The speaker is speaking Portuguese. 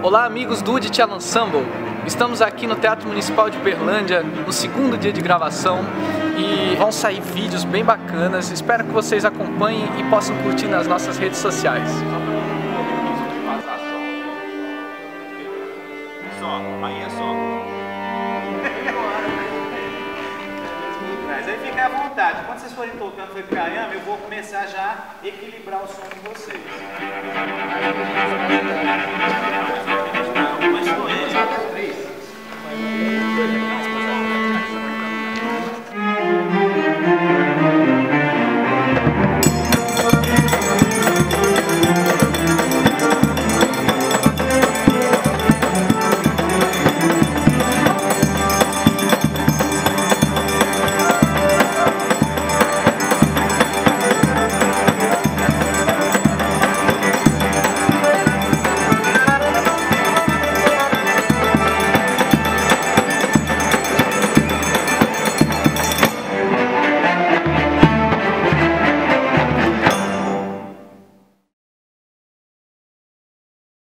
Olá amigos do Uditialan Ensemble, estamos aqui no Teatro Municipal de Uberlândia no segundo dia de gravação e vão sair vídeos bem bacanas, espero que vocês acompanhem e possam curtir nas nossas redes sociais. Aí é só. Mas aí fica à vontade, quando vocês forem tocando foi caramba, eu vou começar já a equilibrar o som de vocês. Mas foi.